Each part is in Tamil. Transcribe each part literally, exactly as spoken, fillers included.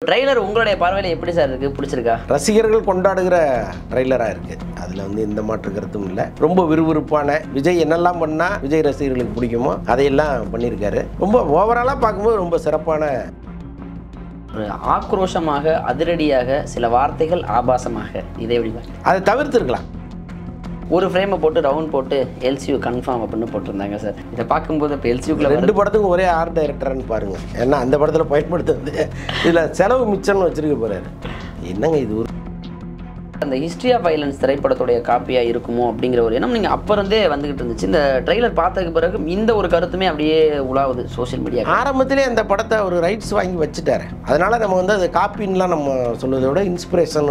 ட்ரெய்லர் உங்களுடைய பார்வையில் எப்படி சார் இருக்குது, பிடிச்சிருக்கா? ரசிகர்கள் கொண்டாடுகிற ட்ரெய்லராக இருக்குது. அதில் வந்து எந்த மாற்று கருத்தும் இல்லை. ரொம்ப விறுவிறுப்பான, விஜய் என்னெல்லாம் பண்ணால் விஜய் ரசிகர்களுக்கு பிடிக்குமோ அதையெல்லாம் பண்ணியிருக்காரு. ரொம்ப ஓவராலாக பார்க்கும்போது ரொம்ப சிறப்பான, ஒரு ஆக்ரோஷமாக, அதிரடியாக, சில வார்த்தைகள் ஆபாசமாக, இதே எப்படி அதை தவிர்த்துருக்கலாம். ஒரு ஃப்ரேமை போட்டு ரவுண்ட் போட்டு எல்சியூ கன்ஃபார்ம் அப்படின்னு போட்டிருந்தாங்க சார். இதை பார்க்கும்போது இப்போ எல்சியூக்குள்ள ரெண்டு படத்துக்கும் ஒரே ஆர்ட் டைரக்டர்னு பாருங்கள். ஏன்னா அந்த படத்தில் பயன்படுத்துறது இதில் செலவு மிச்சம்னு வச்சுருக்க போகிறாரு. என்னங்க இது ஒரு அந்த ஹிஸ்ட்ரி ஆஃப் வைலன்ஸ் திரைப்படத்துடைய காப்பியாக இருக்குமோ அப்படிங்கிற ஒரு எண்ணம் நீங்கள் அப்போ இருந்தே வந்துகிட்டு இருந்துச்சு. இந்த ட்ரெய்லர் பார்த்ததுக்கு பிறகு இந்த ஒரு கருத்துமே அப்படியே உலாவுது சோஷியல் மீடியா. ஆரம்பத்திலே அந்த படத்தை ஒரு ரைட்ஸ் வாங்கி வச்சுட்டாரு. அதனால் நம்ம வந்து அது காப்பின்லாம் நம்ம சொல்வதை விட இன்ஸ்பிரேஷன்.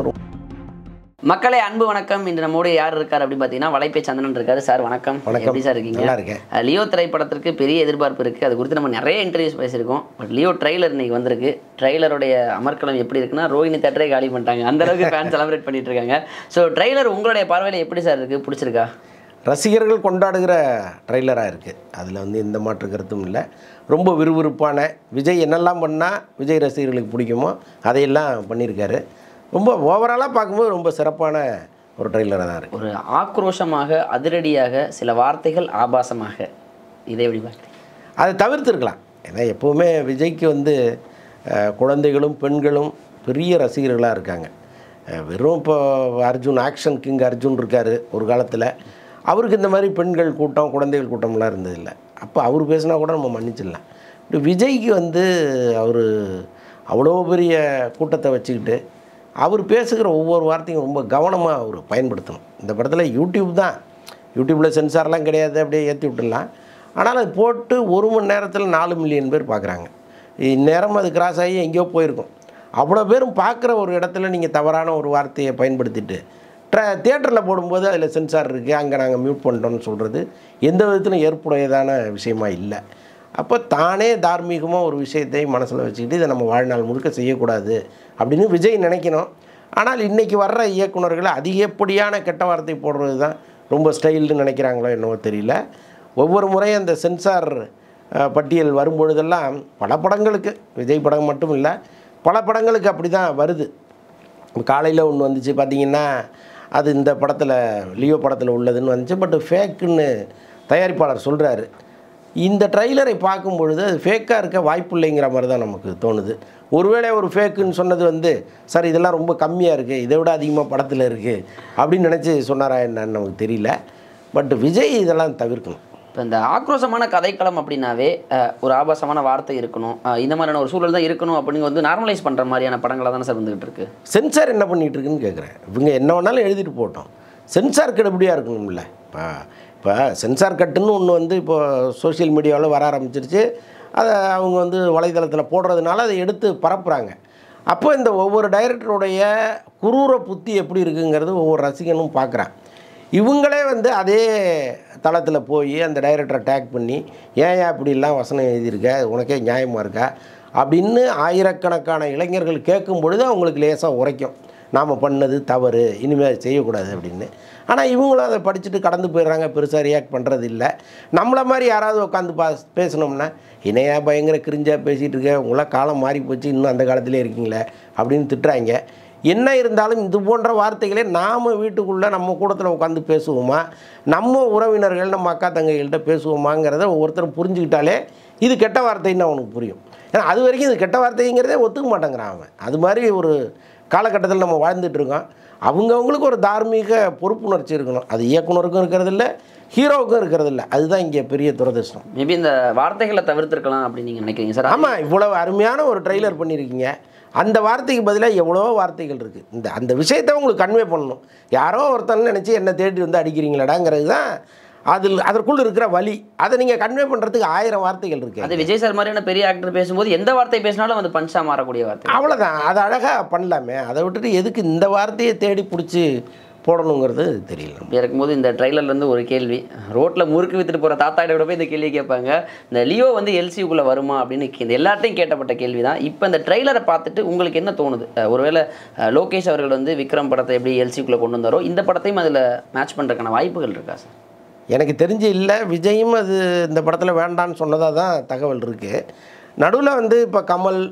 மக்களே அன்பு வணக்கம். இன்று நம்மோடு யார் இருக்கார் அப்படின்னு பார்த்தீங்கன்னா வலைப்பே சந்திரன் இருக்காரு. சார் வணக்கம். எப்படி சார் இருக்கீங்க? நல்லா இருக்கேன். லியோ திரைப்படத்திற்கு பெரிய எதிர்பார்ப்பு இருக்குது. அது குறித்து நம்ம நிறைய இன்டர்வியூஸ் பேசியிருக்கோம். பட் லியோ ட்ரெய்லர் இன்னைக்கு வந்திருக்கு. ட்ரெய்லருடைய அமர்க்களம் எப்படி இருக்குன்னா ரோஹிணி தேட்டரே காலி பண்ணிட்டாங்க. அந்த அளவுக்கு ஃபேன் செலிப்ரேட் பண்ணிட்டு இருக்காங்க. ஸோ ட்ரெய்லர் உங்களுடைய பார்வையில் எப்படி சார் இருக்குது, பிடிச்சிருக்கா? ரசிகர்கள் கொண்டாடுகிற ட்ரெய்லராக இருக்குது. அதில் வந்து எந்த மாற்று கருத்தும் இல்லை. ரொம்ப விறுவிறுப்பான, விஜய் என்னெல்லாம் பண்ணால் விஜய் ரசிகர்களுக்கு பிடிக்குமோ அதையெல்லாம் பண்ணியிருக்காரு. ரொம்ப ஓவராலாக பார்க்கும்போது ரொம்ப சிறப்பான ஒரு ட்ரெய்லராக தான் இருக்குது. ஒரு ஆக்ரோஷமாக, அதிரடியாக, சில வார்த்தைகள் ஆபாசமாக, இதே எப்படி பார்த்து அதை தவிர்த்துருக்கலாம். ஏன்னா எப்போவுமே விஜய்க்கு வந்து குழந்தைகளும் பெண்களும் பெரிய ரசிகர்களாக இருக்காங்க. வெறும் இப்போ அர்ஜுன், ஆக்ஷன் கிங் அர்ஜுன் இருக்கார் ஒரு காலத்தில். அவருக்கு இந்த மாதிரி பெண்கள் கூட்டம், குழந்தைகள் கூட்டம்லாம் இருந்ததில்லை. அப்போ அவர் பேசினா கூட நம்ம மன்னிச்சிடலாம். இப்படி விஜய்க்கு வந்து அவர் அவ்வளோ பெரிய கூட்டத்தை வச்சுக்கிட்டு அவர் பேசுகிற ஒவ்வொரு வார்த்தையும் ரொம்ப கவனமாக அவர் பயன்படுத்தணும். இந்த படத்தில் யூடியூப் தான், யூடியூப்பில் சென்சார்லாம் கிடையாது, அப்படியே ஏற்றி விட்டுடலாம். ஆனால் அது போட்டு ஒரு மணி நேரத்தில் நாலு மில்லியன் பேர் பார்க்குறாங்க. இந்நேரம் அது கிராஸ் ஆகி எங்கேயோ போயிருக்கும். அவ்வளோ பேரும் பார்க்குற ஒரு இடத்துல நீங்கள் தவறான ஒரு வார்த்தையை பயன்படுத்திட்டு ட்ர தியேட்டரில் போடும்போது அதில் சென்சார் இருக்குது, அங்கே நாங்கள் மியூட் பண்ணிட்டோன்னு சொல்கிறது எந்த விதத்திலும் ஏற்புடையதான விஷயமா இல்லை. அப்போ தானே தார்மீகமாக ஒரு விஷயத்தை மனசில் வச்சுக்கிட்டு இதை நம்ம வாழ்நாள் முழுக்க செய்யக்கூடாது அப்படின்னு விஜய் நினைக்கணும். ஆனால் இன்றைக்கி வர்ற இயக்குநர்கள் அதிகப்படியான கெட்ட வார்த்தை போடுறது தான் ரொம்ப ஸ்டைல்னு நினைக்கிறாங்களோ என்னவோ தெரியல. ஒவ்வொரு முறையும் அந்த சென்சார் பட்டியல் வரும்பொழுதெல்லாம் பல படங்களுக்கு, விஜய் படம் மட்டும் இல்லை, பல படங்களுக்கு அப்படி தான் வருது. காலையில் ஒன்று வந்துச்சு பார்த்திங்கன்னா, அது இந்த படத்தில் லியோ படத்தில் உள்ளதுன்னு வந்துச்சு. பட் ஃபேக்குன்னு தயாரிப்பாளர் சொல்கிறாரு. இந்த ட்ரெய்லரை பார்க்கும் பொழுது அது ஃபேக்காக இருக்க வாய்ப்பு இல்லைங்கிற மாதிரி தான் நமக்கு தோணுது. ஒருவேளை ஒரு ஃபேக்குன்னு சொன்னது வந்து சார் இதெல்லாம் ரொம்ப கம்மியாக இருக்குது, இதை விட அதிகமாக படத்தில் இருக்குது அப்படின்னு நினச்சி சொன்னாரா என்னன்னு நமக்கு தெரியல. பட் விஜய் இதெல்லாம் தவிர்க்கணும். இப்போ இந்த ஆக்ரோஷமான கதைக்களம் அப்படின்னாவே ஒரு ஆபாசமான வார்த்தை இருக்கணும், இந்த மாதிரியான ஒரு சூழல் தான் இருக்கணும் அப்படின்னு வந்து நார்மலைஸ் பண்ணுற மாதிரியான படங்களாக தானே சார் வந்துகிட்டு இருக்குது. சென்சார் என்ன பண்ணிகிட்டு இருக்குன்னு கேட்குறேன். இவங்க என்ன வேணாலும் எழுதிட்டு போட்டோம், சென்சார் கடுபடியாக இருக்கணும்ல. இப்போ இப்போ சென்சார் கட்டுன்னு ஒன்று வந்து இப்போது சோஷியல் மீடியாவில் வர ஆரம்பிச்சிருச்சு. அதை அவங்க வந்து வலைதளத்தில் போடுறதுனால அதை எடுத்து பரப்புகிறாங்க. அப்போ இந்த ஒவ்வொரு டைரக்டருடைய குரூர புத்தி எப்படி இருக்குங்கிறது ஒவ்வொரு ரசிகனும் பார்க்குறான். இவங்களே வந்து அதே தளத்தில் போய் அந்த டைரக்டரை டேக் பண்ணி ஏன் ஏன் இப்படிலாம் வசனம் எழுதியிருக்க, உனக்கே நியாயமாக இருக்கா அப்படின்னு ஆயிரக்கணக்கான இளைஞர்கள் கேட்கும் பொழுது அவங்களுக்கு லேசாக உரைக்கும், நாம் பண்ணது தவறு, இனிமேல் செய்யக்கூடாது அப்படின்னு. ஆனால் இவங்களும் அதை படிச்சுட்டு கடந்து போயிடுறாங்க, பெருசாக ரியாக்ட் பண்ணுறது இல்லை. நம்மளை மாதிரி யாராவது உட்காந்து பா பேசணும்னா இணையாக பயங்கர கிரிஞ்சாக பேசிகிட்டு இருக்க, உங்களாம் காலம் மாறி போச்சு, இன்னும் அந்த காலத்திலே இருக்கீங்களே அப்படின்னு திட்டுறாங்க. என்ன இருந்தாலும் இது போன்ற வார்த்தைகளே நாம் வீட்டுக்குள்ளே நம்ம கூடத்தில் உட்காந்து பேசுவோமா, நம்ம உறவினர்கள் நம்ம அக்கா தங்கைகள்கிட்ட பேசுவோமாங்கிறத ஒவ்வொருத்தரும் புரிஞ்சுக்கிட்டாலே இது கெட்ட வார்த்தைன்னு அவனுக்கு புரியும். ஏன்னா அது வரைக்கும் இது கெட்ட வார்த்தைங்கிறதே ஒத்துக்க மாட்டேங்கிறான் அவன். அது மாதிரி ஒரு காலகட்டத்தில் நம்ம வாழ்ந்துட்டுருக்கோம். அவங்கவுங்களுக்கு ஒரு தார்மீக பொறுப்புணர்ச்சி இருக்கணும். அது இயக்குனருக்கும் இருக்கிறது இல்லை, ஹீரோவுக்கும் இருக்கிறது இல்லை. அதுதான் இங்கே பெரிய துரதிர்ஷ்டம். மேபி இந்த வார்த்தைகளை தவிர்த்திருக்கலாம் அப்படின்னு நீங்கள் நினைக்கிறீங்க சார்? ஆமாம், இவ்வளோ அருமையான ஒரு ட்ரெய்லர் பண்ணியிருக்கீங்க, அந்த வார்த்தைக்கு பதிலாக எவ்வளோ வார்த்தைகள் இருக்குது. இந்த அந்த விஷயத்தை உங்களுக்கு கன்வே பண்ணணும். யாரோ ஒருத்தன் நினச்சி என்ன தேடி வந்து அடிக்கிறீங்களாடாங்கிறது தான் அதில் அதற்குள் இருக்கிற வலி. அதை நீங்கள் கன்வே பண்ணுறதுக்கு ஆயிரம் வார்த்தைகள் இருக்குது. அது விஜய் சார் மாதிரியான பெரிய ஆக்டர் பேசும்போது எந்த வார்த்தை பேசினாலும் அது பஞ்சா மாறக்கூடிய வார்த்தை. அவ்வளோதான், அது அழகாக பண்ணலாமே. அதை விட்டுட்டு எதுக்கு இந்த வார்த்தையை தேடி பிடிச்சி போடணுங்கிறது தெரியல. இப்படி இருக்கும்போது இந்த ட்ரெய்லர்லேருந்து ஒரு கேள்வி, ரோட்டில் முறுக்கு வித்துட்டு போகிற தாத்தாயிட கூட போய் இந்த கேள்வி கேட்பாங்க, இந்த லியோ வந்து எல்சியூக்குள்ளே வருமா அப்படின்னு இந்த எல்லார்ட்டையும் கேட்டப்பட்ட கேள்வி தான். இப்போ இந்த ட்ரெய்லரை பார்த்துட்டு உங்களுக்கு என்ன தோணுது? ஒருவேளை லோகேஷ் அவர்கள் வந்து விக்ரம் படத்தை எப்படி எல்சியூக்குள்ளே கொண்டு வந்தாரோ இந்த படத்தையும் அதில் மேட்ச் பண்ணுறதுக்கான வாய்ப்புகள் இருக்கா சார்? எனக்கு தெரிஞ்சு இல்லை. விஜயும் அது இந்த படத்தில் வேண்டான்னு சொன்னதாக தான் தகவல் இருக்குது. நடுவில் வந்து இப்போ கமல்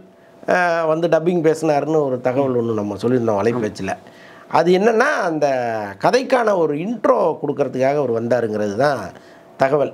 வந்து டப்பிங் பேசினாருன்னு ஒரு தகவல் ஒன்று நம்ம சொல்லியிருந்தோம் வலைப்பேச்சில். அது என்னென்னா அந்த கதைக்கான ஒரு இன்ட்ரோ கொடுக்கறதுக்காக அவர் வந்தாருங்கிறது தான் தகவல்.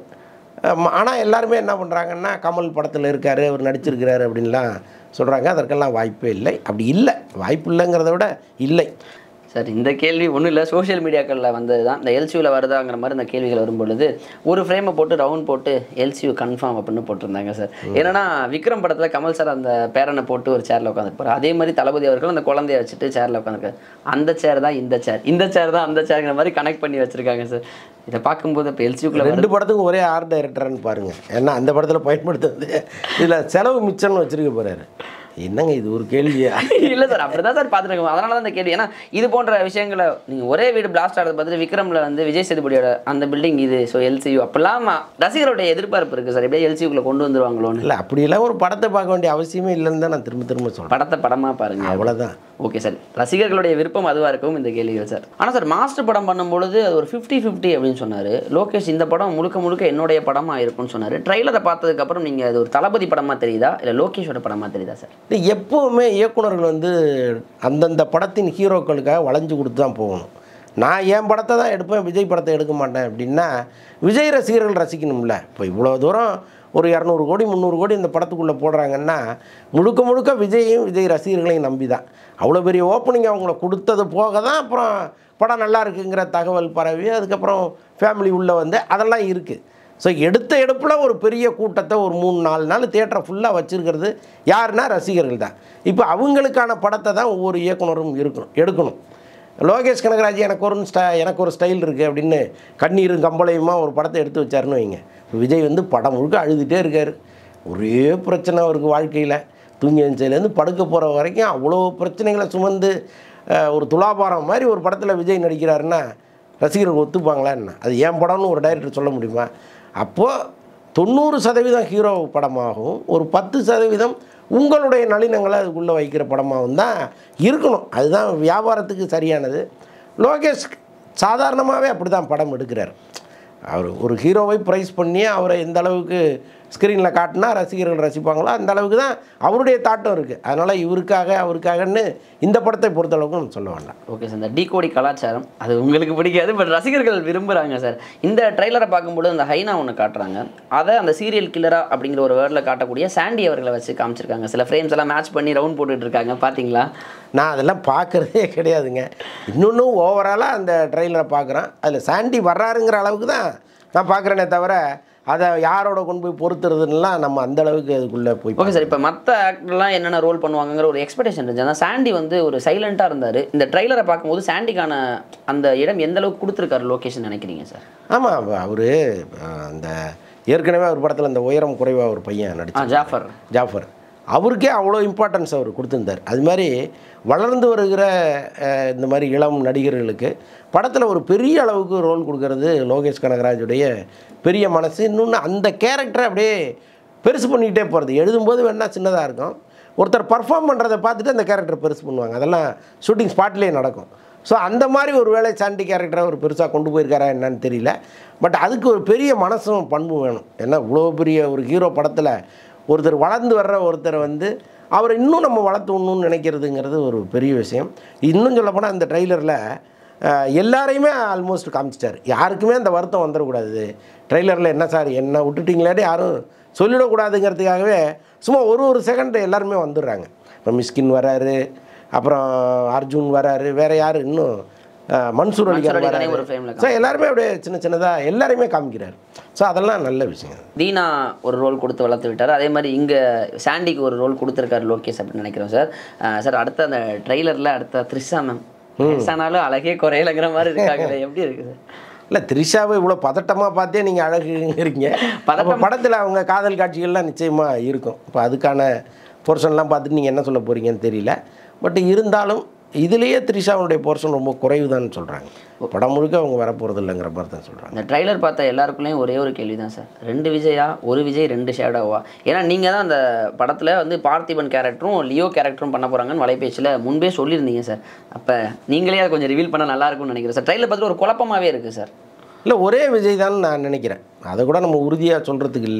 ஆனால் எல்லாருமே என்ன பண்ணுறாங்கன்னா கமல் படத்தில் இருக்கார், அவர் நடிச்சிருக்கிறாரு அப்படின்லாம் சொல்கிறாங்க. அதற்கெல்லாம் வாய்ப்பே இல்லை. அப்படி இல்லை, வாய்ப்பு இல்லைங்கிறத விட இல்லை. சார் இந்த கேள்வி ஒன்றும் இல்லை, சோஷியல் மீடியாக்களில் வந்தது தான். இந்த எல்சியூவில் வருதாங்கிற மாதிரி இந்த கேள்விகள் வரும்பொழுது ஒரு ஃப்ரேமை போட்டு ரவுண்ட் போட்டு எல்சியூ கன்ஃபார்ம் அப்படின்னு போட்டிருந்தாங்க சார். ஏன்னா விக்ரம் படத்தில் கமல் சார் அந்த பேரனை போட்டு ஒரு சேரில் உட்காந்துருப்பார். அதே மாதிரி தளபதி அவர்கள் அந்த குழந்தைய வச்சுட்டு சேரில் உட்காந்துருக்காரு. அந்த சேர் தான் இந்த சேர், இந்த சேர் தான் அந்த சேர்ங்கிற மாதிரி கனெக்ட் பண்ணி வச்சுருக்காங்க சார். இதை பார்க்கும்போது இப்போ எல்சியூக்குள்ள ரெண்டு படத்துக்கும் ஒரே ஆர்ட் டைரக்டர்னு பாருங்கள். ஏன்னா அந்த படத்தில் பயன்படுத்துறது இதில் செலவு மிச்சம்னு வச்சுருக்க போகிறாரு. என்னங்க இது ஒரு கேள்வியா? இல்லை சார், அப்படி தான் சார் பார்த்துருக்கோம். அதனால தான் இந்த கேள்வி. ஏன்னா இது போன்ற விஷயங்களை நீங்கள் ஒரே வீடு பிளாஸ்ட் ஆகிறது பார்த்துட்டு விக்ரமில் வந்து விஜய் சேதுபதியோட அந்த பில்டிங் இது, ஸோ எல்சியூ அப்பெல்லாம் ரசிகருடைய எதிர்பார்ப்பு இருக்குது சார். எப்படியே எல்சியூக்குள்ளே கொண்டு வந்துருவாங்களோன்னு. இல்லை, அப்படியெல்லாம் ஒரு படத்தை பார்க்க வேண்டிய அவசியமே இல்லைன்னு தான் நான் திரும்ப திரும்ப சொல்கிறேன். படத்தை படமாக பாருங்கள், அவ்வளோதான். ஓகே சார், ரசிகர்களுடைய விருப்பம் அதுவாக இருக்கும் இந்த கேள்விகள் சார். ஆனால் சார் மாஸ்டர் படம் பண்ணும்பொழுது அது ஒரு ஃபிஃப்டி ஃபிஃப்டி அப்படின்னு சொன்னார் லோகேஷ். இந்த படம் முழுக்க முழுக்க என்னுடைய படமாக இருக்கும்னு சொன்னார். ட்ரைலரை பார்த்ததுக்கப்புறம் நீங்கள் அது ஒரு தளபதி படமாக தெரியுதா இல்லை லோகேஷோட படமாக தெரியுதா சார்? எப்போவுமே இயக்குனர்கள் வந்து அந்தந்த படத்தின் ஹீரோக்களுக்காக வளைஞ்சு கொடுத்து தான் போகணும். நான் என் படத்தை தான் எடுப்பேன், விஜய் படத்தை எடுக்க மாட்டேன் அப்படின்னா விஜய் ரசிகர்கள் ரசிக்கணும்ல. இப்போ இவ்வளோ தூரம் ஒரு இரநூறு கோடி முந்நூறு கோடி இந்த படத்துக்குள்ளே போடுறாங்கன்னா முழுக்க முழுக்க விஜயையும் விஜய் ரசிகர்களையும் நம்பி தான். அவ்வளோ பெரிய ஓப்பனிங் அவங்கள கொடுத்தது போக தான் அப்புறம் படம் நல்லா இருக்குங்கிற தகவல் பரவி அதுக்கப்புறம் ஃபேமிலி உள்ளே வந்து அதெல்லாம் இருக்குது. ஸோ எடுத்த எடுப்பில் ஒரு பெரிய கூட்டத்தை ஒரு மூணு நாலு நாள் தியேட்டரை ஃபுல்லாக வச்சுருக்கிறது யாருன்னா ரசிகர்கள் தான். இப்போ அவங்களுக்கான படத்தை தான் ஒவ்வொரு இயக்குனரும் இருக்கணும் எடுக்கணும். லோகேஷ் கனகராஜ் எனக்கு ஒரு ஸ்டை எனக்கு ஒரு ஸ்டைல் இருக்குது அப்படின்னு கண்ணீரும் கம்பளையுமா ஒரு படத்தை எடுத்து வச்சாருன்னு வைங்க. விஜய் வந்து படம் முழுக்க அழுதுகிட்டே இருக்கார். ஒரே பிரச்சனை அவருக்கு வாழ்க்கையில். தூங்கி எழுந்ததுலேருந்து படுக்க போகிற வரைக்கும் அவ்வளோ பிரச்சனைகளை சுமந்து ஒரு துலாபாரம் மாதிரி ஒரு படத்தில் விஜய் நடிக்கிறாருன்னா ரசிகர்கள் ஒத்துப்பாங்களா என்ன? அது ஏன் படம்னு ஒரு டைரக்டர் சொல்ல முடியுமா? அப்போது தொண்ணூறு சதவீதம் ஹீரோ படமாகவும் ஒரு பத்து சதவீதம் உங்களுடைய நளினங்களை அதுக்குள்ளே வைக்கிற படமாகவும் தான் இருக்கணும். அதுதான் வியாபாரத்துக்கு சரியானது. லோகேஷ் சாதாரணமாகவே அப்படி தான் படம் எடுக்கிறார். அவர் ஒரு ஹீரோவை ப்ரைஸ் பண்ணி அவரை எந்த அளவுக்கு ஸ்க்ரீனில் காட்டினா ரசிகர்கள் ரசிப்பாங்களோ அந்த அளவுக்கு தான் அவருடைய தாட்டம் இருக்குது. அதனால் இவருக்காக அவருக்காகன்னு இந்த படத்தை பொறுத்தளவுக்கு நம்ம சொல்ல வேண்டாம். ஓகே சார், இந்த டீகோடி கலாச்சாரம் அது உங்களுக்கு பிடிக்காது, பட் ரசிகர்கள் விரும்புகிறாங்க சார். இந்த ட்ரைலரை பார்க்கும்போது அந்த ஹைனா ஒன்று காட்டுறாங்க, அதை அந்த சீரியல் கில்லரா அப்படிங்கிற ஒரு வேர்டில் காட்டக்கூடிய சாண்டி அவர்களை வச்சு காமிச்சிருக்காங்க. சில ஃப்ரேம்ஸ் எல்லாம் மேட்ச் பண்ணி ரவுண்ட் போட்டுட்டு இருக்காங்க, பார்த்தீங்களா? நான் அதெல்லாம் பார்க்குறதே கிடையாதுங்க. இன்னொன்று ஓவராலாக அந்த ட்ரெயிலரை பார்க்குறேன், அதில் சாண்டி வர்றாருங்கிற அளவுக்கு தான் நான் பார்க்குறேனே தவிர அதை யாரோட கொண்டு போய் பொறுத்துறதுலாம் நம்ம அந்த அளவுக்கு அதுக்குள்ளே போய். ஓகே சார், இப்போ மற்ற ஆக்டர்லாம் என்னென்ன ரோல் பண்ணுவாங்கிற ஒரு எக்ஸ்பெக்டேஷன் இருந்துச்சு. ஆனால் சாண்டி வந்து ஒரு சைலண்ட்டாக இருந்தார். இந்த ட்ரைலரை பார்க்கும்போது சாண்டிக்கான அந்த இடம் எந்த அளவுக்கு கொடுத்துருக்காரு லொகேஷன் நினைக்கிறீங்க சார்? ஆமாம், அவர் அந்த ஏற்கனவே ஒரு படத்தில் அந்த உயரம் குறைவாக ஒரு பையன் நடிச்சார், ஜாஃபர் ஜாஃபர் அவருக்கே அவ்வளோ இம்பார்ட்டன்ஸ் அவர் கொடுத்துருந்தார். அது மாதிரி வளர்ந்து வருகிற இந்த மாதிரி இளம் நடிகர்களுக்கு படத்தில் ஒரு பெரிய அளவுக்கு ரோல் கொடுக்கறது லோகேஷ் கனகராஜுடைய பெரிய மனசு. இன்னொன்று அந்த கேரக்டரை அப்படியே பெருசு பண்ணிக்கிட்டே போகிறது. எழுதும்போது வேணால் சின்னதாக இருக்கும், ஒருத்தர் பர்ஃபார்ம் பண்ணுறதை பார்த்துட்டு அந்த கேரக்டர் பெருசு பண்ணுவாங்க. அதெல்லாம் ஷூட்டிங் ஸ்பாட்லேயே நடக்கும். ஸோ அந்த மாதிரி ஒரு வேளை சாண்டி கேரக்டரை ஒரு பெருசாக கொண்டு போயிருக்காரா என்னன்னு தெரியல. பட் அதுக்கு ஒரு பெரிய மனசும் பண்பும் வேணும். ஏன்னா இவ்வளோ பெரிய ஒரு ஹீரோ படத்தில் ஒருத்தர் வளர்ந்து வர்ற ஒருத்தரை வந்து அவரை இன்னும் நம்ம வளர்த்துணுன்னு நினைக்கிறதுங்கிறது ஒரு பெரிய விஷயம். இன்னும் சொல்லப்போனால் இந்த ட்ரெய்லரில் எல்லாரையுமே ஆல்மோஸ்ட் காமிச்சிட்டார். யாருக்குமே அந்த வருத்தம் வந்துடக்கூடாது. ட்ரெய்லரில் என்ன சார் என்ன விட்டுட்டிங்களாடி யாரும் சொல்லிடக்கூடாதுங்கிறதுக்காகவே சும்மா ஒரு ஒரு செகண்ட் எல்லாருமே வந்துடுறாங்க. இப்போ மிஸ்கின் வராரு, அப்புறம் அர்ஜுன் வராரு, வேறு யார் இன்னும் மன்சூர் அலிகான் வராரு. ஸோ எல்லாருமே அப்படியே சின்ன சின்னதாக எல்லாருமே காமிக்கிறார். ஸோ அதெல்லாம் நல்ல விஷயம். தீனா ஒரு ரோல் கொடுத்து வளர்த்து விட்டார். அதே மாதிரி இங்கே சாண்டிக்கு ஒரு ரோல் கொடுத்துருக்காரு லோகேஷ் அப்படின்னு நினைக்கிறோம் சார். சார் அடுத்த அந்த ட்ரெய்லரில் அடுத்த த்ரிஷா மேம் ஆனாலும் அழகே குறையலைங்கிற மாதிரி இருக்காங்க, எப்படி இருக்குது? இல்லை, த்ரிஷாவை இவ்வளோ பதட்டமாக பார்த்தே நீங்கள் அழகுங்கிறீங்க. பதட்டம் படத்தில் அவங்க காதல் காட்சிகள்லாம் நிச்சயமாக இருக்கும். இப்போ அதுக்கான போர்ஷன்லாம் பார்த்துட்டு நீங்கள் என்ன சொல்ல போகிறீங்கன்னு தெரியல. பட் இருந்தாலும் இதுலேயே த்ரிஷாவுடைய போர்ஷன் ரொம்ப குறைவு தான் சொல்கிறாங்க. படம் முழுக்க அவங்க வரப்போகிறது இல்லைங்கிற மாதிரி தான் சொல்கிறாங்க. இந்த ட்ரைலர் பார்த்த எல்லாருக்குள்ளேயும் ஒரே ஒரு கேள்வி தான் சார், ரெண்டு விஜயா ஒரு விஜய் ரெண்டு ஷேடோவா? ஏன்னா நீங்கள் தான் அந்த படத்தில் வந்து பார்த்திபன் கேரக்டரும் லியோ கேரக்டரும் பண்ண போகிறாங்கன்னு வலைபேச்சில் முன்பே சொல்லியிருந்தீங்க சார். அப்போ நீங்களே அதை கொஞ்சம் ரிவீல் பண்ண நல்லாயிருக்கும்னு நினைக்கிறேன் சார். ட்ரைலர் பார்த்துட்டு ஒரு குழப்பமாகவே இருக்குது சார். இல்லை, ஒரே விஜய் தான் நான் நினைக்கிறேன். அதை கூட நம்ம உறுதியாக சொல்கிறதுக்கு இல்லை.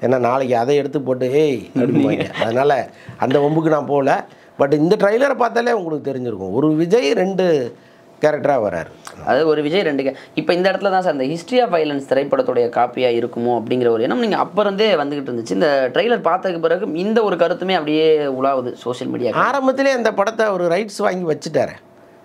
ஏன்னா நாளைக்கு அதை எடுத்து போட்டு ஏய் அப்படிம்பாங்க. அதனால் அந்த வம்புக்கு நான் போகல. பட் இந்த ட்ரைலரை பார்த்தாலே உங்களுக்கு தெரிஞ்சிருக்கும், ஒரு விஜய் ரெண்டு கேரக்டராக வராரு. அது ஒரு விஜய் ரெண்டு இப்போ இந்த இடத்துல தான் சார் இந்த ஹிஸ்ட்ரி ஆஃப் வைலன்ஸ் திரைப்படத்துடைய காப்பியாக இருக்குமோ அப்படிங்கிற ஒரு எண்ணம் நீங்கள் அப்போ இருந்தே வந்துகிட்டு இருந்துச்சு. இந்த ட்ரெய்லர் பார்த்ததுக்கு பிறகு இந்த ஒரு கருத்துமே அப்படியே உலாவுது சோஷியல் மீடியா. ஆரம்பத்திலே அந்த படத்தை ஒரு ரைட்ஸ் வாங்கி வச்சுட்டாரு.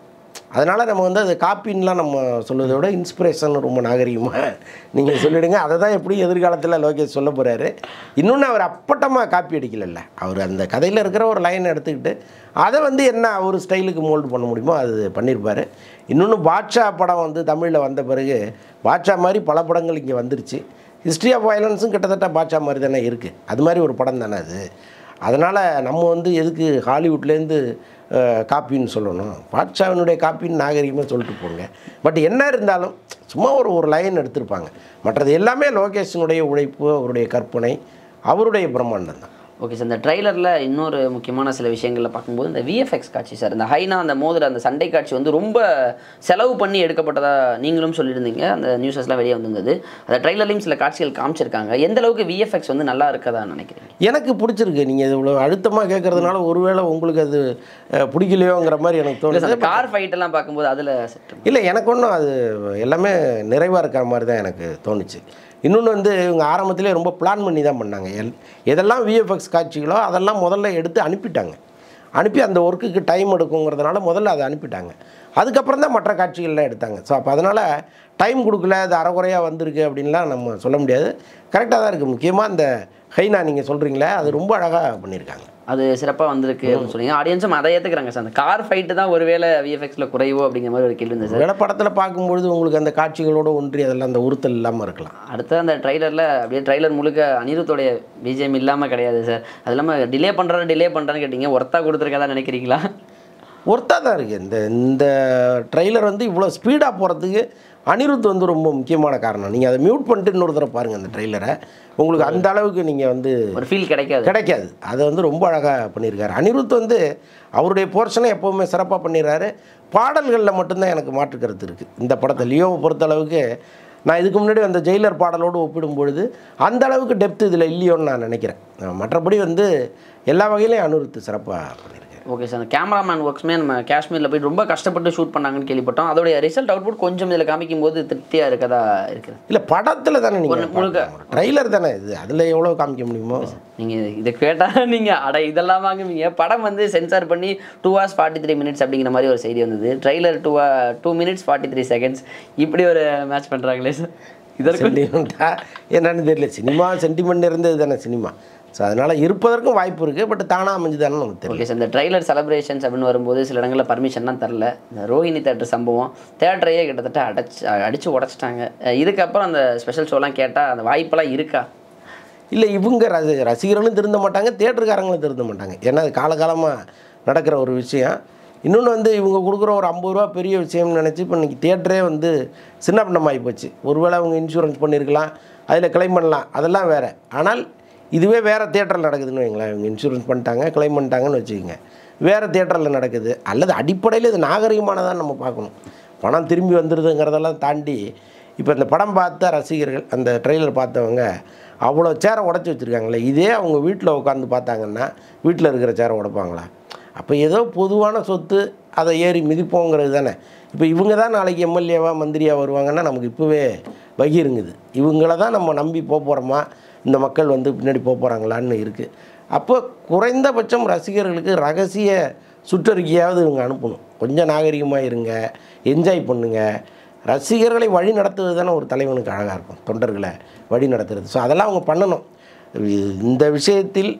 அதனால் நம்ம வந்து அது காப்பின்லாம் நம்ம சொல்வதை விட இன்ஸ்பிரேஷன் ரொம்ப நாகரிகமாக நீங்கள் சொல்லிவிடுங்க. அதை தான் எப்படி எதிர்காலத்தில் லோகேஷ் சொல்ல போகிறாரு. இன்னொன்று அவர் அப்பட்டமாக காப்பி அடிக்கலைல்ல, அவர் அந்த கதையில் இருக்கிற ஒரு லைனை எடுத்துக்கிட்டு அதை வந்து என்ன அவர் ஸ்டைலுக்கு மோல்டு பண்ண முடியுமோ அது பண்ணியிருப்பார். இன்னொன்று பாட்ஷா படம் வந்து தமிழில் வந்த பிறகு பாட்ஷா மாதிரி பல படங்கள் இங்கே வந்துருச்சு. ஹிஸ்ட்ரி ஆஃப் வயலன்ஸும் கிட்டத்தட்ட பாட்ஷா மாதிரி தானே இருக்குது, அது மாதிரி ஒரு படம் தானே அது. அதனால் நம்ம வந்து எதுக்கு ஹாலிவுட்லேருந்து காப்பின்னு சொல்லணும், பாட்ஷாவினுடைய காப்பின்னு நாகரிகமாக சொல்லிட்டு போங்க. பட் என்ன இருந்தாலும் சும்மா ஒரு ஒரு லைன் எடுத்திருப்பாங்க. மற்றது எல்லாமே லோகேஷனுடைய உழைப்பு, அவருடைய கற்பனை, அவருடைய பிரம்மாண்டம் தான். ஓகே சார், இந்த ட்ரைலரில் இன்னொரு முக்கியமான சில விஷயங்களில் பார்க்கும்போது இந்த விஎஃப்எக்ஸ் காட்சி சார், இந்த ஹைனா அந்த மோதிர அந்த சண்டை காட்சி வந்து ரொம்ப செலவு பண்ணி எடுக்கப்பட்டதாக நீங்களும் சொல்லியிருந்தீங்க. அந்த நியூஸஸ்லாம் வெளியே வந்திருந்தது. அந்த ட்ரைலர்லையும் சில காட்சிகள் காமிச்சிருக்காங்க. எந்த அளவுக்கு விஎஃப்எக்ஸ் வந்து நல்லா இருக்கதா நினைக்கிறீங்க? எனக்கு பிடிச்சிருக்கு. நீங்கள் இவ்வளோ அழுத்தமாக கேட்கறதுனால ஒருவேளை உங்களுக்கு அது பிடிக்கலையோங்கிற மாதிரி எனக்கு தோணுது. அந்த கார் ஃபைட்டெல்லாம் பார்க்கும்போது அதில் இல்லை, எனக்கு ஒன்றும் அது எல்லாமே நிறைவாக இருக்கிற மாதிரி தான் எனக்கு தோணுச்சு. இன்னொன்று வந்து இவங்க ஆரம்பத்திலே ரொம்ப பிளான் பண்ணி தான் பண்ணாங்க. எல் எதெல்லாம் விஎஃப்எக்ஸ் காட்சிகளோ அதெல்லாம் முதல்ல எடுத்து அனுப்பிட்டாங்க. அனுப்பி அந்த ஒர்க்குக்கு டைம் எடுக்குங்கிறதுனால முதல்ல அதை அனுப்பிட்டாங்க. அதுக்கப்புறம் தான் மற்ற காட்சிகள்லாம் எடுத்தாங்க. ஸோ அப்போ அதனால் டைம் கொடுக்கல, அது அரைக்குறையாக வந்திருக்கு அப்படின்லாம் நம்ம சொல்ல முடியாது. கரெக்டாக தான் இருக்குது. முக்கியமாக அந்த ஹைனா நீங்கள் சொல்கிறீங்களே, அது ரொம்ப அழகாக பண்ணியிருக்காங்க. அது சிறப்பாக வந்திருக்கு அப்படின்னு சொன்னீங்க. ஆடியன்ஸும் அதை ஏற்றுக்கிறாங்க சார். அந்த கார் ஃபைட்டு தான் ஒருவேளை விஎஃப்எக்ஸில் குறைவோ அப்படிங்கிற மாதிரி ஒரு கேள்வி இருந்தது சார். வேலை படத்தில் பார்க்கும்பொழுது உங்களுக்கு அந்த காட்சிகளோடு ஒன்றி அதெல்லாம் அந்த உறுத்தல் இல்லாமல் இருக்கலாம். அடுத்து அந்த ட்ரைலரில் அப்படியே ட்ரைலர் முழுக்க அனிருத்தோடைய பிஜிஎம் இல்லாமல் கிடையாது சார். அது இல்லாமல் டிலே பண்ணுறாரு டிலே பண்ணுறான்னு கேட்டிங்க, ஒர்த்தாக கொடுத்துருக்கதா நினைக்கிறீங்களா? ஒர்த்தாக தான் இருக்குது. இந்த இந்த ட்ரைலர் வந்து இவ்வளோ ஸ்பீடாக போகிறதுக்கு அனிருத் வந்து ரொம்ப முக்கியமான காரணம். நீங்கள் அதை மியூட் பண்ணிட்டு இன்னொரு தடவை பாருங்கள் அந்த ட்ரெய்லரை, உங்களுக்கு அந்த அளவுக்கு நீங்கள் வந்து ஒரு ஃபீல் கிடைக்காது கிடைக்காது அதை வந்து ரொம்ப அழகாக பண்ணியிருக்காரு. அனிருத் வந்து அவருடைய போர்ஷனை எப்போவுமே சிறப்பாக பண்ணிடுறாரு. பாடல்களில் மட்டும்தான் எனக்கு மாற்று கருத்து இருக்குது. இந்த படத்தை லியோவை பொறுத்தளவுக்கு நான் இதுக்கு முன்னாடி அந்த ஜெயிலர் பாடலோடு ஒப்பிடும் பொழுது அந்த அளவுக்கு டெப்த் இதில் இல்லையோன்னு நான் நினைக்கிறேன். மற்றபடி வந்து எல்லா வகையிலையும் அனிருத் சிறப்பாக பண்ணியிருக்கேன். ஓகே சார், அந்த கேமராமேன் ஒர்க்ஸ்மே நம்ம காஷ்மீரில் போய் ரொம்ப கஷ்டப்பட்டு ஷூட் பண்ணாங்கன்னு கேள்விப்பட்டோம். அதோடைய ரிசல்ட் அவுட்புட் கொஞ்சம் இதில் காமிக்கும் போது திருப்தியாக இருக்கதா இருக்குது. இல்லை, படத்தில் தானே நீங்கள் முழுக்க ட்ரைலர் தானே இது, அதில் எவ்வளோ காமிக்க முடியுமோ. நீங்கள் இதை கேட்டால் நீங்கள் அட இதெல்லாம் வாங்குவீங்க. படம் வந்து சென்சார் பண்ணி two hours forty three minutes அப்படிங்கிற மாதிரி ஒரு செய்தி வந்தது. Trailer two two minutes forty three seconds இப்படி ஒரு மேட்ச் பண்ணுறாங்களே சார். இதற்கு என்னன்னு தெரியல. சினிமா சென்டிமெண்ட் இருந்தது தானே சினிமா. ஸோ அதனால் இருப்பதற்கும் வாய்ப்பு இருக்குது. பட் தானாக அமைஞ்சு தானே நமக்கு தெரியும். ஓகே சார், இந்த ட்ரைலர் செலிப்ரேஷன்ஸ் அப்படின்னு வரும்போது சில இடங்களில் பர்மிஷன்லாம் தரல. இந்த ரோஹிணி தேட்டர் சம்பவம் தேட்டரையே கிட்டத்தட்ட அடைச்சி அடித்து உடச்சிட்டாங்க. இதுக்கப்புறம் அந்த ஸ்பெஷல் ஷோலாம் கேட்டால் அந்த வாய்ப்பெல்லாம் இருக்கா? இல்லை, இவங்க ரசி ரசிகர்களும் திருந்த மாட்டாங்க, தேட்டருக்காரங்களும் திருந்த மாட்டாங்க. ஏன்னா அது காலகாலமாக நடக்கிற ஒரு விஷயம். இன்னொன்று வந்து இவங்க கொடுக்குற ஒரு ஐம்பது ரூபா பெரிய விஷயம்னு நினச்சி இப்போ இன்றைக்கி தேட்டரே வந்து சின்ன பின்னமாகி போச்சு. ஒருவேளை அவங்க இன்சூரன்ஸ் பண்ணியிருக்கலாம், அதில் கிளைம் பண்ணலாம், அதெல்லாம் வேறு. ஆனால் இதுவே வேறு தேட்டரில் நடக்குதுன்னு வைங்களேன். இவங்க இன்சூரன்ஸ் பண்ணிட்டாங்க, கிளைம் பண்ணிட்டாங்கன்னு வச்சுக்கோங்க, வேறு தேட்டரில் நடக்குது. அல்லது அடிப்படையில் இது நாகரிகமானதான் நம்ம பார்க்கணும். பணம் திரும்பி வந்துடுதுங்கிறதெல்லாம் தாண்டி இப்போ இந்த படம் பார்த்த ரசிகர்கள், அந்த ட்ரெய்லர் பார்த்தவங்க அவ்வளோ சேரை உடச்சி வச்சுருக்காங்களே, இதே அவங்க வீட்டில் உட்காந்து பார்த்தாங்கன்னா வீட்டில் இருக்கிற சேரை உடைப்பாங்களா? அப்போ ஏதோ பொதுவான சொத்து, அதை ஏறி மிதிப்போங்கிறது தானே. இப்போ இவங்க தான் நாளைக்கு எம்எல்ஏவா மந்திரியாக வருவாங்கன்னா நமக்கு இப்போவே பகிருங்குது. இவங்கள தான் நம்ம நம்பி போக போகிறோமா, இந்த மக்கள் வந்து பின்னாடி போக போகிறாங்களான்னு இருக்குது. அப்போ குறைந்தபட்சம் ரசிகர்களுக்கு ரகசிய சுற்றறிக்கையாவது இவங்க அனுப்பணும். கொஞ்சம் நாகரிகமாக இருங்க, என்ஜாய் பண்ணுங்கள். ரசிகர்களை வழி நடத்துவது தானே ஒரு தலைவனுக்கு அழகாக இருக்கும், தொண்டர்களை வழி நடத்துறது. ஸோ அதெல்லாம் அவங்க பண்ணணும். இந்த விஷயத்தில்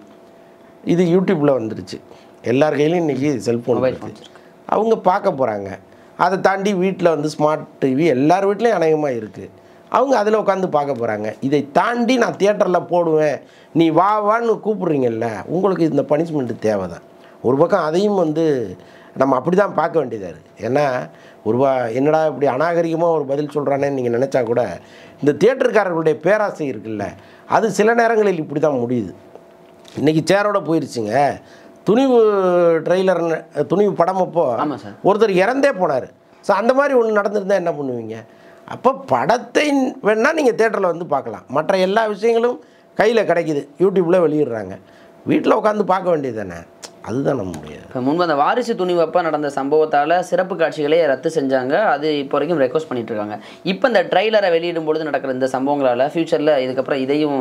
இது யூடியூப்பில் வந்துருச்சு, எல்லார் கையிலையும் இன்றைக்கி செல்ஃபோன் இருக்குது, அவங்க பார்க்க போகிறாங்க. அதை தாண்டி வீட்டில் வந்து ஸ்மார்ட் டிவி எல்லார் வீட்லேயும் அநேகமாக இருக்குது, அவங்க அதில் உட்காந்து பார்க்க போகிறாங்க. இதை தாண்டி நான் தியேட்டரில் போடுவேன், நீ வா வான்னு கூப்பிட்றீங்கல்ல, உங்களுக்கு இந்த பனிஷ்மெண்ட்டு தேவை தான். ஒரு பக்கம் அதையும் வந்து நம்ம அப்படி தான் பார்க்க வேண்டியதாக இருக்குது. ஏன்னா ஒரு வா என்னடா இப்படி அநாகரிகமாக ஒரு பதில் சொல்கிறானேன்னு நீங்கள் நினச்சா கூட இந்த தியேட்டருக்காரர்களுடைய பேராசை இருக்குல்ல, அது சில நேரங்களில் இப்படி தான் முடியுது. இன்றைக்கி சேரோட போயிடுச்சுங்க. துணிவு ட்ரெய்லர், துணிவு படம் அப்போ ஒருத்தர் இறந்தே போனார். ஸோ அந்த மாதிரி ஒன்று நடந்திருந்தால் என்ன பண்ணுவீங்க? அப்போ படத்தை வேணால் நீங்கள் தேட்டரில் வந்து பார்க்கலாம், மற்ற எல்லா விஷயங்களும் கையில் கிடைக்குது, யூடியூப்பில் வெளியிடுறாங்க, வீட்டில் உட்காந்து பார்க்க வேண்டியது தானே. அதுதான் நம்ம முடியாது. இப்போ முன்பு அந்த வாரிசு துணிவப்பா நடந்த சம்பவத்தால் சிறப்பு காட்சிகளே ரத்து செஞ்சாங்க, அது இப்போ வரைக்கும் ரெக்வஸ்ட் பண்ணிட்டு இருக்காங்க. இப்போ இந்த ட்ரெய்லரை வெளியிடும் பொழுது நடக்கிற இந்த சம்பவங்களால் ஃபியூச்சரில் இதுக்கப்புறம் இதையும்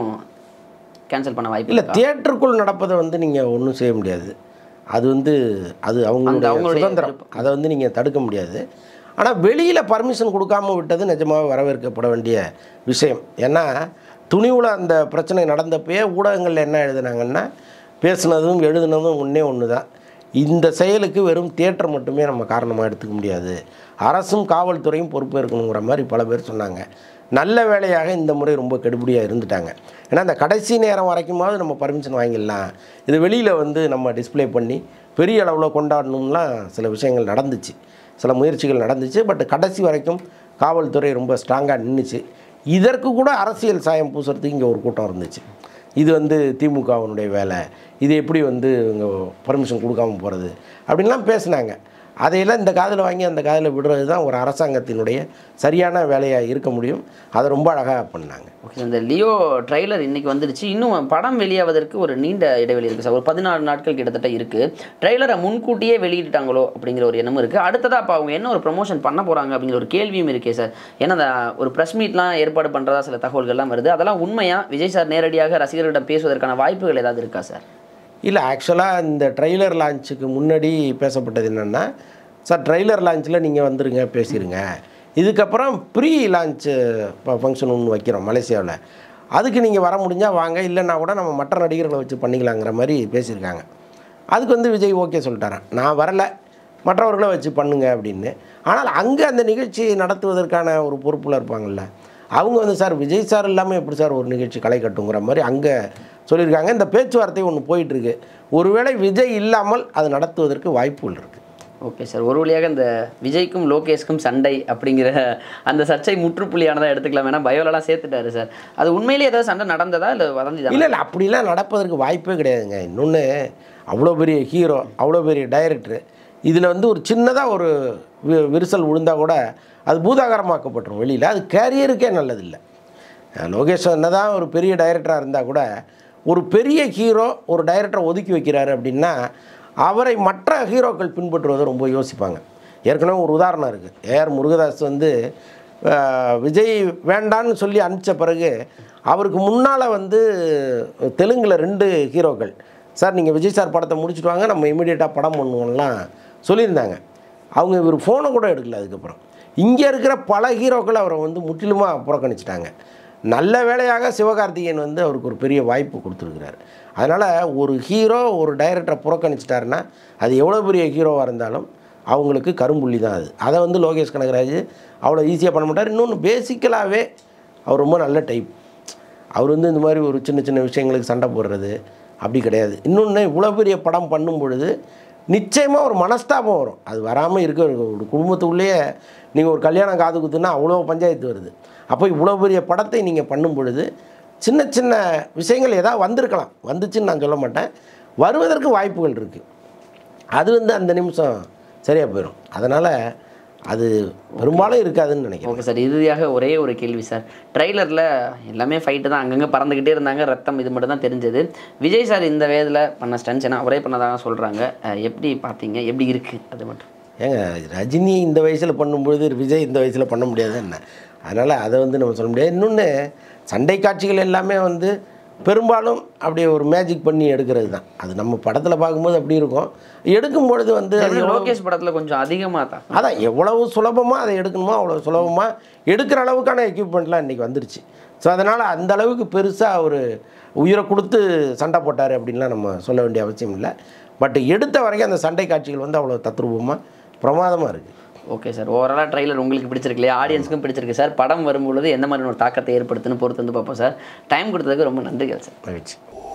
கேன்சல் பண்ண வாய்ப்பு இல்லை. தியேட்டருக்குள் நடப்பதை வந்து நீங்கள் ஒன்றும் செய்ய முடியாது. அது வந்து அது அவங்களுடைய சுதந்திரம், அதை வந்து நீங்கள் தடுக்க முடியாது. ஆனால் வெளியில் பர்மிஷன் கொடுக்காம விட்டது நிஜமாக வரவேற்கப்பட வேண்டிய விஷயம். ஏன்னா துணிவில் அந்த பிரச்சனை நடந்தப்பயே ஊடகங்களில் என்ன எழுதுனாங்கன்னா, பேசுனதும் எழுதுனதும் ஒன்றே ஒன்று தான். இந்த செயலுக்கு வெறும் தியேட்டர் மட்டுமே நம்ம காரணமாக எடுத்துக்க முடியாது, அரசும் காவல்துறையும் பொறுப்பேற்கணுங்கிற மாதிரி பல பேர் சொன்னாங்க. நல்ல வேலையாக இந்த முறை ரொம்ப கெடுபடியாக இருந்துட்டாங்க. ஏன்னா அந்த கடைசி நேரம் வரைக்குமாவது நம்ம பர்மிஷன் வாங்கிடலாம், இது வெளியில் வந்து நம்ம டிஸ்பிளே பண்ணி பெரிய அளவில் கொண்டாடணும்லாம் சில விஷயங்கள் நடந்துச்சு, சில முயற்சிகள் நடந்துச்சு. பட் கடைசி வரைக்கும் காவல்துறை ரொம்ப ஸ்ட்ராங்காக நின்றுச்சு. இதற்கு கூட அரசியல் சாயம் பூசுறதுக்கு இங்கே ஒரு கூட்டம் இருந்துச்சு. இது வந்து திமுகவினுடைய வேலை, இது எப்படி வந்து இங்கே பர்மிஷன் கொடுக்காமல் போகிறது அப்படின்லாம் பேசுனாங்க. அதையெல்லாம் இந்த காதில் வாங்கி அந்த காதில் விடுறது தான் ஒரு அரசாங்கத்தினுடைய சரியான வேலையாக இருக்க முடியும். அதை ரொம்ப அழகாக பண்ணாங்க. ஓகே, இந்த லியோ ட்ரெய்லர் இன்றைக்கி வந்துடுச்சு, இன்னும் படம் வெளியாவதற்கு ஒரு நீண்ட இடைவெளி இருக்குது சார், ஒரு பதினாறு நாட்கள் கிட்டத்தட்ட இருக்குது. ட்ரெய்லரை முன்கூட்டியே வெளியிட்டாங்களோ அப்படிங்கிற ஒரு எண்ணமும் இருக்குது. அடுத்ததாக அப்போ அவங்க என்ன ஒரு ப்ரொமோஷன் பண்ண போகிறாங்க அப்படிங்கிற ஒரு கேள்வியும் இருக்கே சார். ஏன்னா அந்த ஒரு ப்ரெஸ் மீட்லாம் ஏற்பாடு பண்ணுறதா சில தகவல்கள்லாம் வருது, அதெல்லாம் உண்மையாக விஜய் சார் நேரடியாக ரசிகர்களிடம் பேசுவதற்கான வாய்ப்புகள் ஏதாவது இருக்கா சார்? இல்லை, ஆக்சுவலாக இந்த ட்ரெய்லர் லான்ச்சுக்கு முன்னாடி பேசப்பட்டது என்னென்னா, சார் ட்ரெய்லர் லான்ச்சில் நீங்கள் வந்துருங்க பேசிடுங்க, இதுக்கப்புறம் ப்ரீ லான்ச்சு ஃபங்க்ஷன் ஒன்று வைக்கிறோம் மலேசியாவில், அதுக்கு நீங்கள் வர முடிஞ்சால் வாங்க, இல்லைன்னா கூட நம்ம மற்ற நடிகர்களை வச்சு பண்ணிக்கலாங்கிற மாதிரி பேசியிருக்காங்க. அதுக்கு வந்து விஜய் ஓகே சொல்லிட்டாரன், நான் வரலை மற்றவர்களை வச்சு பண்ணுங்க அப்படின்னு. ஆனால் அங்கே அந்த நிகழ்ச்சி நடத்துவதற்கான ஒரு பொறுப்பில் இருப்பாங்கள்ல, அவங்க வந்து சார் விஜய் சார் இல்லாமல் எப்படி சார் ஒரு நிகழ்ச்சி களை கட்டுங்கிற மாதிரி அங்கே சொல்லியிருக்காங்க. இந்த பேச்சுவார்த்தை ஒன்று போயிட்டுருக்கு. ஒருவேளை விஜய் இல்லாமல் அது நடத்துவதற்கு வாய்ப்புகள் இருக்குது. ஓகே சார், ஒரு வழியாக இந்த விஜய்க்கும் லோகேஷ்க்கும் சண்டை அப்படிங்கிற அந்த சர்ச்சை முற்றுப்புள்ளியானதாக எடுத்துக்கலாம். வேணா பயோலெலாம் சேர்த்துட்டாரு சார், அது உண்மையிலேயே ஏதாவது சண்டை நடந்ததா இல்லை வதந்தி தான்? இல்லை இல்லை, அப்படிலாம் நடப்பதற்கு வாய்ப்பே கிடையாதுங்க. இன்னொன்று, அவ்வளோ பெரிய ஹீரோ, அவ்வளோ பெரிய டைரக்டரு, இதில் வந்து ஒரு சின்னதாக ஒரு விரிசல் விழுந்தால் கூட அது பூதாகரமாக்கப்பட்டுரும் வெளியில், அது கேரியருக்கே நல்லதில்லை. லோகேஷ் என்ன தான் ஒரு பெரிய டைரக்டராக இருந்தால் கூட ஒரு பெரிய ஹீரோ ஒரு டைரக்டரை ஒதுக்கி வைக்கிறாரு அப்படின்னா அவரை மற்ற ஹீரோக்கள் பின்பற்றுவதை ரொம்ப யோசிப்பாங்க. ஏற்கனவே ஒரு உதாரணம் இருக்குது. ஏஆர் முருகதாஸ் வந்து விஜய் வேண்டான்னு சொல்லி அனுப்பிச்ச பிறகு அவருக்கு முன்னால் வந்து தெலுங்கில் ரெண்டு ஹீரோக்கள், சார் நீங்கள் விஜய் சார் படத்தை முடிச்சுட்டு வாங்க நம்ம இமீடியட்டாக படம் பண்ணுவோம்லாம் சொல்லியிருந்தாங்க. அவங்க இவர் ஃபோனை கூட எடுக்கல. அதுக்கப்புறம் இங்கே இருக்கிற பல ஹீரோக்கள் அவரை வந்து முற்றிலுமாக புறக்கணிச்சிட்டாங்க. நல்ல வேளையாக சிவகார்த்திகேயன் வந்து அவருக்கு ஒரு பெரிய வாய்ப்பு கொடுத்துருக்கிறார். அதனால் ஒரு ஹீரோ ஒரு டைரக்டரை புறக்கணிச்சிட்டாருன்னா அது எவ்வளோ பெரிய ஹீரோவாக இருந்தாலும் அவங்களுக்கு கரும்புள்ளி தான் அது. அதை வந்து லோகேஷ் கனகராஜ் அவ்வளோ ஈஸியாக பண்ண மாட்டார். இன்னொன்று, பேசிக்கலாகவே அவர் ரொம்ப நல்ல டைப். அவர் வந்து இந்த மாதிரி ஒரு சின்ன சின்ன விஷயங்களுக்கு சண்டை போடுறது அப்படி கிடையாது. இன்னொன்று, இவ்வளோ பெரிய படம் பண்ணும் பொழுது நிச்சயமாக ஒரு மனஸ்தாபம் வரும். அது வராமல் இருக்க ஒரு குடும்பத்துக்குள்ளேயே நீங்கள் ஒரு கல்யாணம் காது குத்துனா அவ்வளோ பஞ்சாயத்து வருது. அப்போ இவ்வளோ பெரிய படத்தை நீங்கள் பண்ணும் பொழுது சின்ன சின்ன விஷயங்கள் ஏதாவது வந்திருக்கலாம், வந்துச்சுன்னு நான் சொல்ல மாட்டேன், வருவதற்கு வாய்ப்புகள் இருக்குது. அது வந்து அந்த நிமிஷம் சரியாக போயிடும். அதனால் அது பெரும்பாலும் இருக்காதுன்னு நினைக்கிறேன். ஓகே சார், இறுதியாக ஒரே ஒரு கேள்வி சார். ட்ரெய்லரில் எல்லாமே ஃபைட்டு தான், அங்கங்கே பறந்துக்கிட்டே இருந்தாங்க, ரத்தம் இது மட்டும் தான் தெரிஞ்சது. விஜய் சார் இந்த வயதில் பண்ண ஸ்டன்ஸ் ஏன்னா அவரே பண்ணதாக சொல்கிறாங்க, எப்படி பார்த்தீங்க, எப்படி இருக்குது அது மட்டும்? ஏங்க, ரஜினி இந்த வயசில் பண்ணும்பொழுது விஜய் இந்த வயசில் பண்ண முடியாது என்ன, அதனால் அதை வந்து நம்ம சொல்ல முடியாது. இன்னொன்று, சண்டை காட்சிகள் எல்லாமே வந்து பெரும்பாலும் அப்படியே ஒரு மேஜிக் பண்ணி எடுக்கிறது தான். அது நம்ம படத்தில் பார்க்கும்போது அப்படி இருக்கும், எடுக்கும் பொழுது வந்து லோகேஷ் படத்தில் கொஞ்சம் அதிகமாக தான், அதான் எவ்வளவு சுலபமாக அதை எடுக்கணுமோ அவ்வளோ சுலபமாக எடுக்கிற அளவுக்கான எக்யூப்மெண்ட்லாம் இன்றைக்கி வந்துருச்சு. ஸோ அதனால் அந்த அளவுக்கு பெருசாக ஒரு உயிரை கொடுத்து சண்டை போட்டார் அப்படின்லாம் நம்ம சொல்ல வேண்டிய அவசியம் இல்லை. பட் எடுத்த வரைக்கும் அந்த சண்டை காட்சிகள் வந்து அவ்வளோ தத்ரூபமாக பிரமாதமாக இருக்குது. ஓகே சார், ஓவராலாக ட்ரெய்லர் உங்களுக்கு பிடிச்சிருக்கு இல்லையா, ஆடியன்ஸுக்கும் பிடிச்சிருக்கு சார். படம் வரும்பொழுது எந்த மாதிரி ஒரு தாக்கத்தை ஏற்படுத்துன்னு பொறுத்து வந்து பார்ப்போம் சார். டைம் கொடுத்ததுக்கு ரொம்ப நன்றிகள் சார். மகிழ்ச்சி.